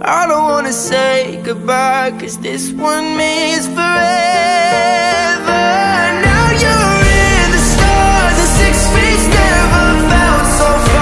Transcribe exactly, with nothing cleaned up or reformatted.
I don't wanna say goodbye, cause this one means forever.